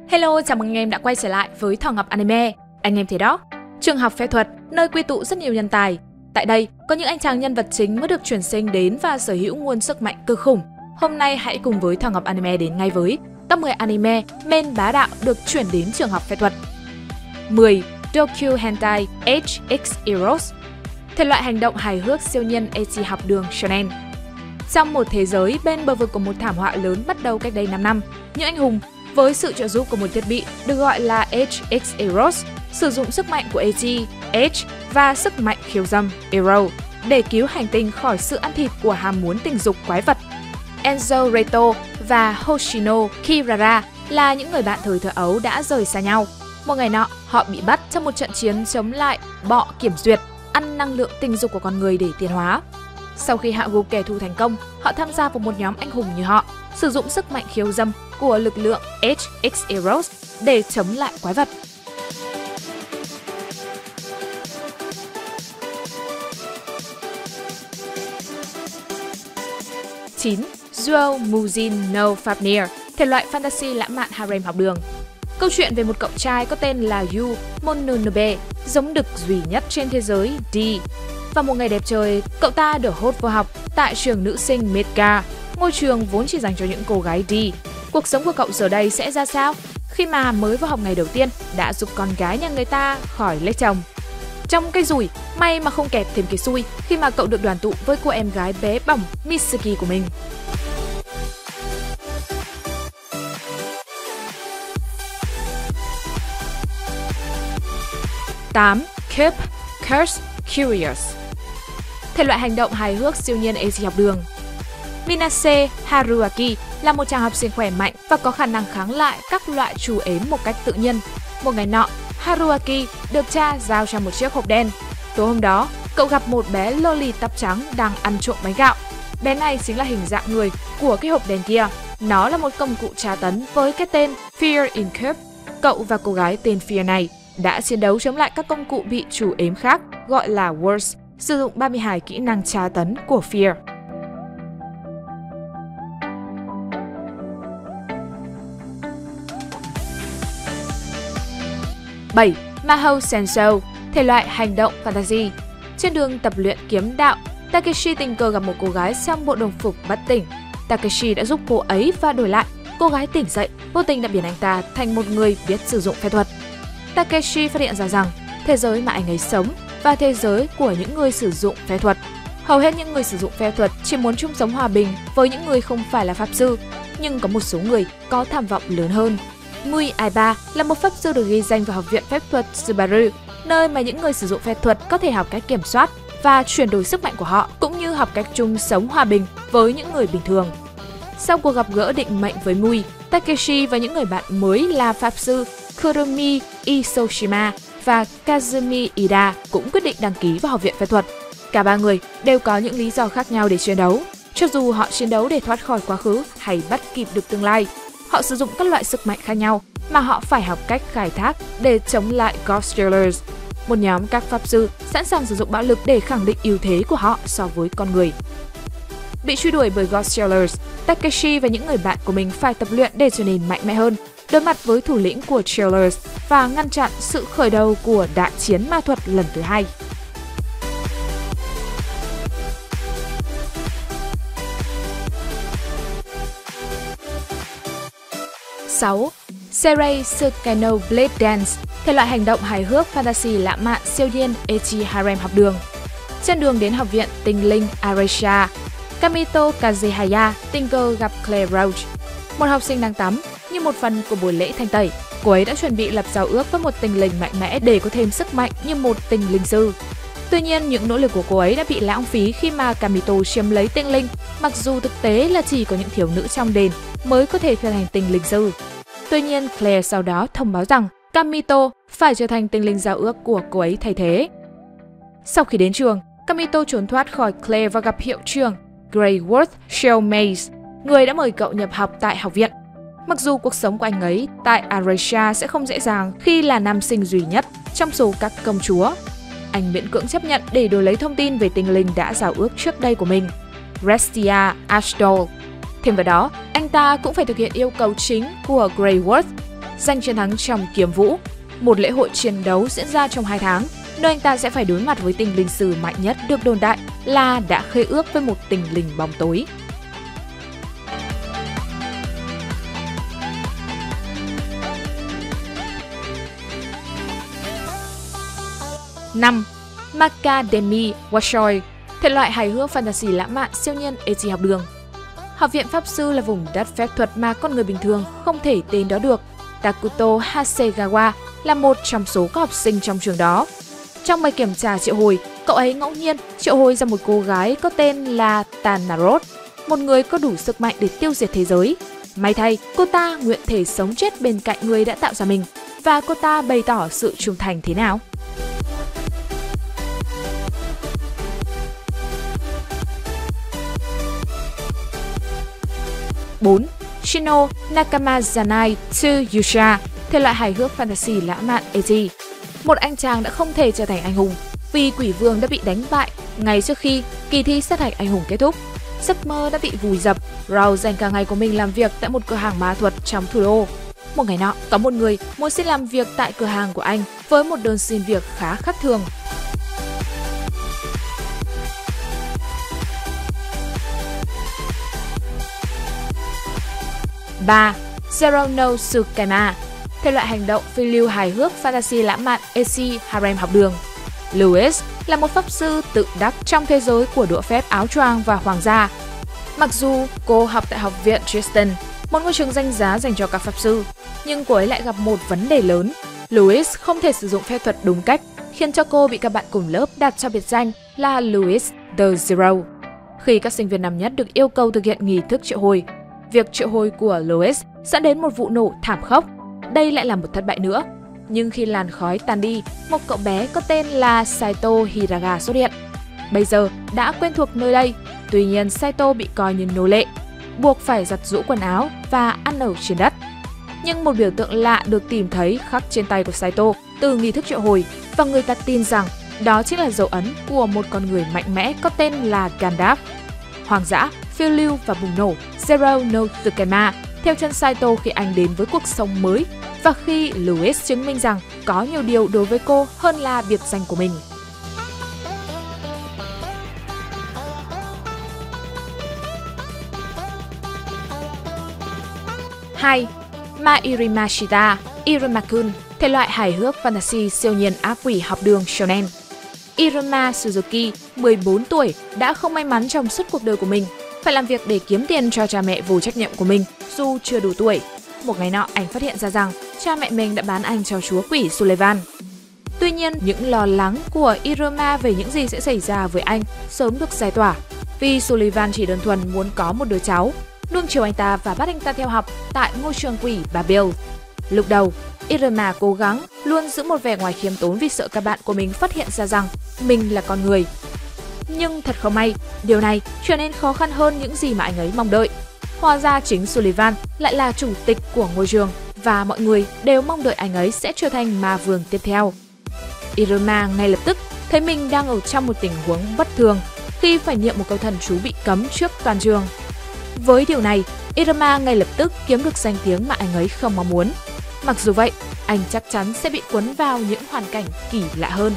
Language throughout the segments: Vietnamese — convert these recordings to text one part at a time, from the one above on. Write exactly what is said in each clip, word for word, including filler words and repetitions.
Hello, chào mừng anh em đã quay trở lại với Thỏ Ngọc Anime. Anh em thấy đó, trường học phép thuật, nơi quy tụ rất nhiều nhân tài. Tại đây, có những anh chàng nhân vật chính mới được chuyển sinh đến và sở hữu nguồn sức mạnh cực khủng. Hôm nay hãy cùng với Thỏ Ngọc Anime đến ngay với top mười anime main bá đạo được chuyển đến trường học phép thuật. mười. Docu Hentai H X Eros, thể loại hành động hài hước siêu nhân ecchi học đường shonen. Trong một thế giới bên bờ vực của một thảm họa lớn bắt đầu cách đây năm năm, những anh hùng với sự trợ giúp của một thiết bị được gọi là H X Eros sử dụng sức mạnh của ecchi H và sức mạnh khiêu dâm Ero để cứu hành tinh khỏi sự ăn thịt của ham muốn tình dục quái vật. Enzo Reto và Hoshino Kirara là những người bạn thời thơ ấu đã rời xa nhau. Một ngày nọ, họ bị bắt trong một trận chiến chống lại bọ kiểm duyệt, ăn năng lượng tình dục của con người để tiến hóa. Sau khi hạ gục kẻ thù thành công, họ tham gia vào một nhóm anh hùng như họ, sử dụng sức mạnh khiêu dâm của lực lượng H X Eros để chống lại quái vật. chín. Duo Mujin no Fafnir, thể loại fantasy lãng mạn harem học đường. Câu chuyện về một cậu trai có tên là Yu Mononobe, giống đực duy nhất trên thế giới D. Vào một ngày đẹp trời, cậu ta được hốt vào học tại trường nữ sinh Midgar, ngôi trường vốn chỉ dành cho những cô gái D. Cuộc sống của cậu giờ đây sẽ ra sao khi mà mới vào học ngày đầu tiên đã giúp con gái nhà người ta khỏi lấy chồng? Trong cái rủi, may mà không kẹp thêm cái xui khi mà cậu được đoàn tụ với cô em gái bé bỏng Mitsuki của mình. tám. Keep Curse Curious, thể loại hành động hài hước siêu nhiên ecchi học đường. Minase Haruaki là một chàng học sinh khỏe mạnh và có khả năng kháng lại các loại trù ếm một cách tự nhiên. Một ngày nọ, Haruaki được cha giao cho một chiếc hộp đen. Tối hôm đó, cậu gặp một bé loli tóc trắng đang ăn trộm bánh gạo. Bé này chính là hình dạng người của cái hộp đen kia. Nó là một công cụ tra tấn với cái tên Fear in Cube. Cậu và cô gái tên Fear này đã chiến đấu chống lại các công cụ bị trù ếm khác gọi là Words, sử dụng ba mươi hai kỹ năng tra tấn của Fear. bảy. Mahou Sensou, thể loại hành động fantasy. Trên đường tập luyện kiếm đạo, Takeshi tình cờ gặp một cô gái trong bộ đồng phục bất tỉnh. Takeshi đã giúp cô ấy và đổi lại, cô gái tỉnh dậy, vô tình đã biến anh ta thành một người biết sử dụng phép thuật. Takeshi phát hiện ra rằng thế giới mà anh ấy sống và thế giới của những người sử dụng phép thuật. Hầu hết những người sử dụng phép thuật chỉ muốn chung sống hòa bình với những người không phải là pháp sư, nhưng có một số người có tham vọng lớn hơn. Mui Aiba là một pháp sư được ghi danh vào học viện phép thuật Subaru, nơi mà những người sử dụng phép thuật có thể học cách kiểm soát và chuyển đổi sức mạnh của họ, cũng như học cách chung sống hòa bình với những người bình thường. Sau cuộc gặp gỡ định mệnh với Mui, Takeshi và những người bạn mới là pháp sư Kurumi Isoshima và Kazumi Ida cũng quyết định đăng ký vào học viện phép thuật. Cả ba người đều có những lý do khác nhau để chiến đấu. Cho dù họ chiến đấu để thoát khỏi quá khứ hay bắt kịp được tương lai, họ sử dụng các loại sức mạnh khác nhau mà họ phải học cách khai thác để chống lại Ghost Stealers, một nhóm các pháp sư sẵn sàng sử dụng bạo lực để khẳng định ưu thế của họ so với con người. Bị truy đuổi bởi Ghost Stealers, Takeshi và những người bạn của mình phải tập luyện để trở nên mạnh mẽ hơn, đối mặt với thủ lĩnh của Stealers và ngăn chặn sự khởi đầu của đại chiến ma thuật lần thứ hai. sáu. Serei Tsukano Blade Dance, thể loại hành động hài hước fantasy lãng mạn siêu nhiên ecchi harem học đường. Trên đường đến học viện tinh linh Aresha, Kamito Kazehaya tình cờ gặp Claire Roach, một học sinh đang tắm. Như một phần của buổi lễ thanh tẩy, cô ấy đã chuẩn bị lập giao ước với một tinh linh mạnh mẽ để có thêm sức mạnh như một tinh linh sư. Tuy nhiên, những nỗ lực của cô ấy đã bị lãng phí khi mà Kamito chiếm lấy tinh linh, mặc dù thực tế là chỉ có những thiếu nữ trong đền mới có thể trở thành tinh linh sư. Tuy nhiên, Claire sau đó thông báo rằng Kamito phải trở thành tinh linh giao ước của cô ấy thay thế. Sau khi đến trường, Kamito trốn thoát khỏi Claire và gặp hiệu trưởng Greyworth Shell Maze, người đã mời cậu nhập học tại học viện. Mặc dù cuộc sống của anh ấy tại Aresha sẽ không dễ dàng khi là nam sinh duy nhất trong số các công chúa, anh miễn cưỡng chấp nhận để đổi lấy thông tin về tinh linh đã giao ước trước đây của mình, Restia Ashdol. Thêm vào đó, anh ta cũng phải thực hiện yêu cầu chính của Greyworth giành chiến thắng trong kiếm vũ, một lễ hội chiến đấu diễn ra trong hai tháng, nơi anh ta sẽ phải đối mặt với tinh linh sư mạnh nhất được đồn đại là đã khế ước với một tinh linh bóng tối. năm. Macademy Watchoy, thể loại hài hước fantasy lãng mạn siêu nhiên Eiji học đường. Học viện Pháp sư là vùng đất phép thuật mà con người bình thường không thể tên đó được. Takuto Hasegawa là một trong số các học sinh trong trường đó. Trong bài kiểm tra triệu hồi, cậu ấy ngẫu nhiên triệu hồi ra một cô gái có tên là Tanarot, một người có đủ sức mạnh để tiêu diệt thế giới. May thay, cô ta nguyện thể sống chết bên cạnh người đã tạo ra mình, và cô ta bày tỏ sự trung thành thế nào? bốn. Shino Nakamazanai Tsuyusha, thể loại hài hước fantasy lãng mạn Eiji. Một anh chàng đã không thể trở thành anh hùng vì quỷ vương đã bị đánh bại ngay trước khi kỳ thi sát hạch anh hùng kết thúc. Giấc mơ đã bị vùi dập. Rao dành cả ngày của mình làm việc tại một cửa hàng ma thuật trong thủ đô. Một ngày nọ, có một người muốn xin làm việc tại cửa hàng của anh với một đơn xin việc khá khác thường. ba. Zero no Tsukema, thể loại hành động phiêu lưu hài hước fantasy lãng mạn Eiji harem học đường. Louis là một pháp sư tự đắc trong thế giới của đũa phép áo choàng và hoàng gia. Mặc dù cô học tại học viện Tristan, một ngôi trường danh giá dành cho các pháp sư, nhưng cô ấy lại gặp một vấn đề lớn. Louis không thể sử dụng phép thuật đúng cách, khiến cho cô bị các bạn cùng lớp đặt cho biệt danh là Louis the Zero. Khi các sinh viên năm nhất được yêu cầu thực hiện nghi thức triệu hồi, việc triệu hồi của Louis dẫn đến một vụ nổ thảm khốc. Đây lại là một thất bại nữa. Nhưng khi làn khói tan đi, một cậu bé có tên là Saito Hiraga xuất hiện. Bây giờ đã quen thuộc nơi đây, tuy nhiên Saito bị coi như nô lệ, buộc phải giặt giũ quần áo và ăn ở trên đất. Nhưng một biểu tượng lạ được tìm thấy khắc trên tay của Saito từ nghi thức triệu hồi, và người ta tin rằng đó chính là dấu ấn của một con người mạnh mẽ có tên là Gandalf. Hoang dã, phiêu lưu và bùng nổ, Zero no Tsukema theo chân Saito khi anh đến với cuộc sống mới, và khi Louis chứng minh rằng có nhiều điều đối với cô hơn là biệt danh của mình. hai. Mairimashita Iruma-kun, thể loại hài hước fantasy siêu nhiên ác quỷ học đường shonen. Iruma Suzuki, mười bốn tuổi, đã không may mắn trong suốt cuộc đời của mình, phải làm việc để kiếm tiền cho cha mẹ vô trách nhiệm của mình dù chưa đủ tuổi. Một ngày nọ, anh phát hiện ra rằng cha mẹ mình đã bán anh cho chúa quỷ Sullivan. Tuy nhiên, những lo lắng của Iruma về những gì sẽ xảy ra với anh sớm được giải tỏa, vì Sullivan chỉ đơn thuần muốn có một đứa cháu, nuông chiều anh ta và bắt anh ta theo học tại ngôi trường quỷ Babil. Lúc đầu, Iruma cố gắng luôn giữ một vẻ ngoài khiêm tốn vì sợ các bạn của mình phát hiện ra rằng mình là con người. Nhưng thật không may, điều này trở nên khó khăn hơn những gì mà anh ấy mong đợi. Hóa ra chính Sullivan lại là chủ tịch của ngôi trường, và mọi người đều mong đợi anh ấy sẽ trở thành ma vương tiếp theo. Iruma ngay lập tức thấy mình đang ở trong một tình huống bất thường khi phải niệm một câu thần chú bị cấm trước toàn trường. Với điều này, Iruma ngay lập tức kiếm được danh tiếng mà anh ấy không mong muốn. Mặc dù vậy, anh chắc chắn sẽ bị cuốn vào những hoàn cảnh kỳ lạ hơn.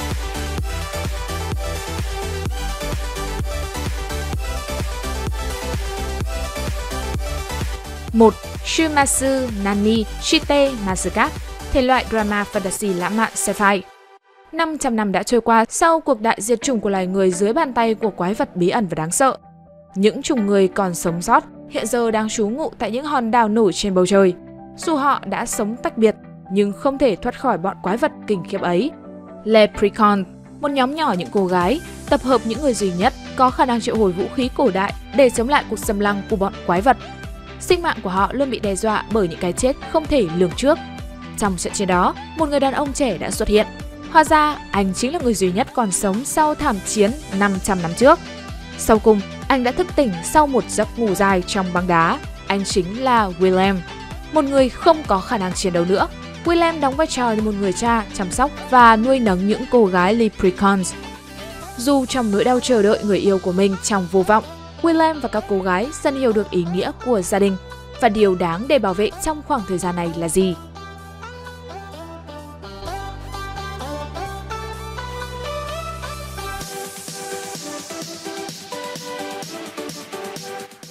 một. Shumasu Nani Shite Masuka, thể loại drama fantasy lãng mạn sci-fi. năm trăm năm đã trôi qua sau cuộc đại diệt chủng của loài người dưới bàn tay của quái vật bí ẩn và đáng sợ. Những chủng người còn sống sót hiện giờ đang trú ngụ tại những hòn đảo nổi trên bầu trời. Dù họ đã sống tách biệt, nhưng không thể thoát khỏi bọn quái vật kinh khiếp ấy. Leprechaun, một nhóm nhỏ những cô gái, tập hợp những người duy nhất có khả năng triệu hồi vũ khí cổ đại để chống lại cuộc xâm lăng của bọn quái vật. Sinh mạng của họ luôn bị đe dọa bởi những cái chết không thể lường trước. Trong trận chiến đó, một người đàn ông trẻ đã xuất hiện. Hóa ra, anh chính là người duy nhất còn sống sau thảm chiến năm trăm năm trước. Sau cùng, anh đã thức tỉnh sau một giấc ngủ dài trong băng đá. Anh chính là William, một người không có khả năng chiến đấu nữa. William đóng vai trò như một người cha chăm sóc và nuôi nấng những cô gái Leprechauns. Dù trong nỗi đau chờ đợi người yêu của mình trong vô vọng, William và các cô gái dần hiểu được ý nghĩa của gia đình và điều đáng để bảo vệ trong khoảng thời gian này là gì.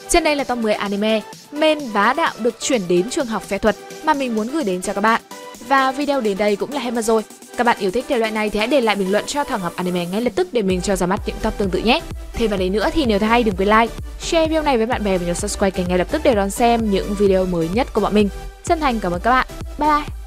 Trên đây là top mười anime main bá đạo được chuyển đến trường học phép thuật mà mình muốn gửi đến cho các bạn. Và video đến đây cũng là hết mất rồi. Các bạn yêu thích thể loại này thì hãy để lại bình luận cho Thỏ Ngọc Anime ngay lập tức để mình cho ra mắt những top tương tự nhé. Thêm vào đấy nữa thì nếu thấy hay đừng quên like, share video này với bạn bè và nhớ subscribe kênh ngay lập tức để đón xem những video mới nhất của bọn mình. Chân thành cảm ơn các bạn. Bye bye.